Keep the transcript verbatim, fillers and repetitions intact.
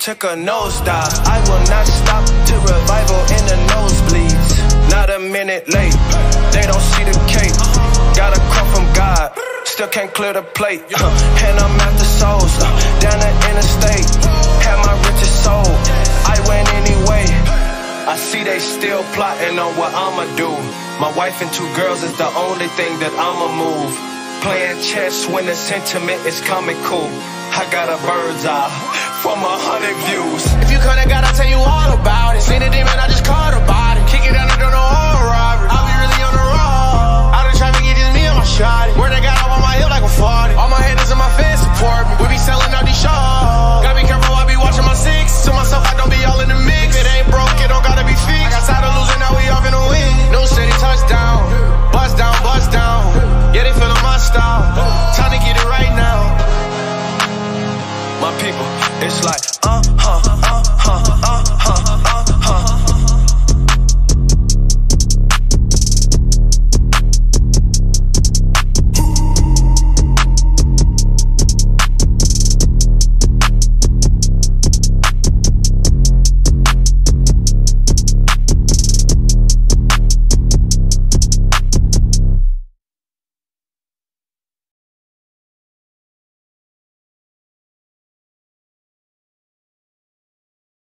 took a nosedive. I will not stop to revival in the nosebleeds. Not a minute late, they don't see the cake. Got a call from God, still can't clear the plate. uh, And I'm after souls, uh, down the interstate. Had my riches sold, I went anyway. I see they still plotting on what I'ma do. My wife and two girls is the only thing that I'ma move. Playing chess when the sentiment is coming cool. I got a bird's eye from a hundred views. If you couldn't, God, I'll tell you all about it. Seen a demon, I just called about it. Kick it down, I don't know all robbery. I'll be really on the road. Out of traffic, it just me and my shawty. Word I got up on my hip like a forty. All my haters and my fans support me. We be selling out these shows. Gotta be careful, I be watching my six. To myself, I don't be all in the mix. If it ain't broke, it don't gotta be fixed. I got tired of losing, now we off in the win. No city touchdown. Bust down, bust down. Yeah, they feeling my style. Time to get it right now. My people, it's like, uh, huh, uh, huh, uh, huh, uh.